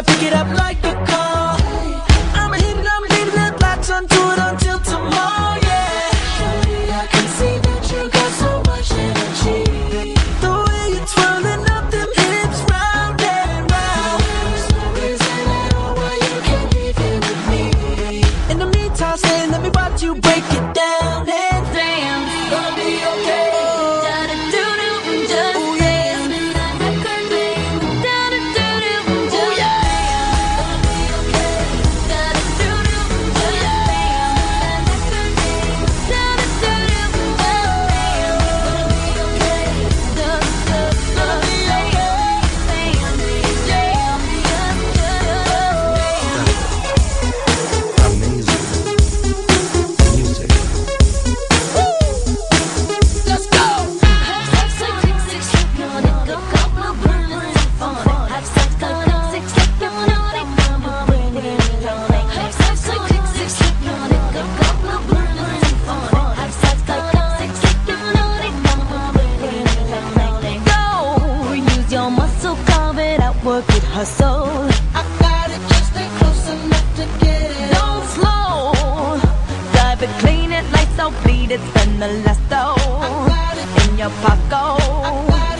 pick it up like a call. I'ma hit it, I'm leaving it, latch onto it until tomorrow, yeah. Shawty, I can see that you got so much energy. The way you're twirling up them hips round and round. There's no reason at all why you can't be here with me. In the meantime, stay, let me watch you break it down. And damn, it's gonna be okay. Work it, hustle. I got it, just stay close enough to get it. Don't slow, dive it, clean it, lights out, bleed it, spend the last dough in your pocket.